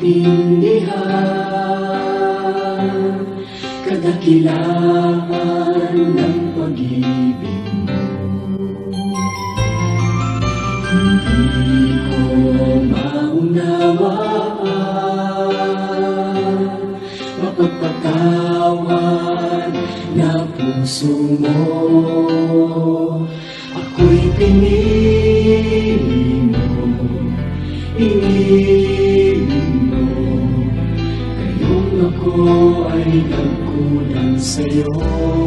maintindihan kadakilaan ng pag-ibig mo. Hindi ko maunawaan, mapagpatawad na puso mo. Ako'y pinili mo, inibig mo, ngayong ako ay nagkulang sa'yo.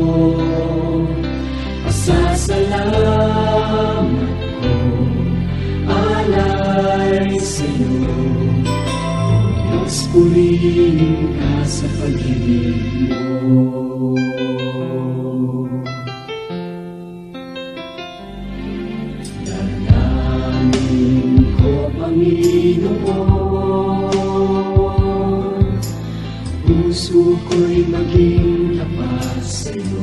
Pasasalamat ko, alay sa'yo. O Diyos, purihin ka sa pag-ibig mo. Dalangin ko, Panginoon, puso ko'y maging tapat sa'yo.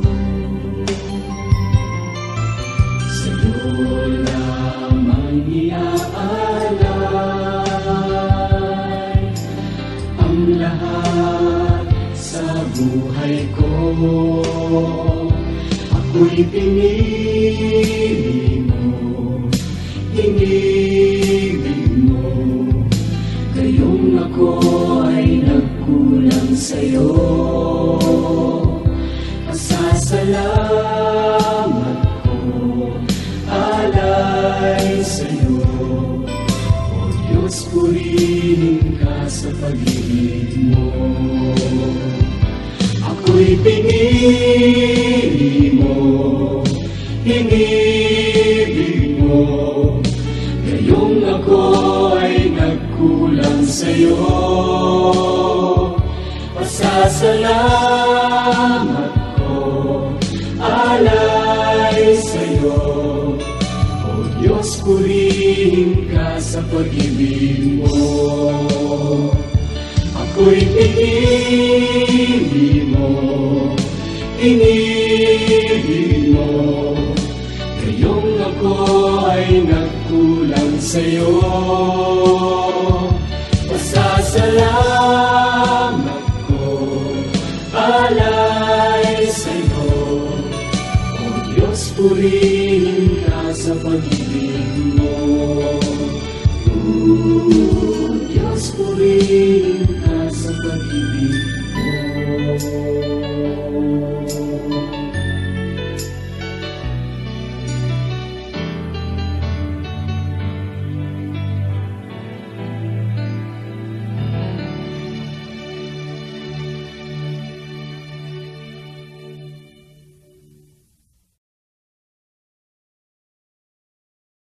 Sa'yo lamang iaalay ang lahat sa buhay ko. Ako'y pinili mo, inibig mo, ngayong ako ay nagkulang sa'yo. Pasasalamat ko, alay sa'yo. O Diyos, purihin ka sa pag-ibig mo. Ako'y pinili mo, inibig mo, ngayong ako ay nagkulang sa'yo. Pasasalamat ko, alay sa'yo. O Diyos, purihin ka sa pag-ibig mo. Ako'y pinili mo, inibig mo, ngayong ako ay nagkulang sa'yo. Pasasalamat ko, alay sa'yo. O Diyos, purihin ka sa pag-ibig mo. O Diyos, purihin ka sa pag-ibig mo.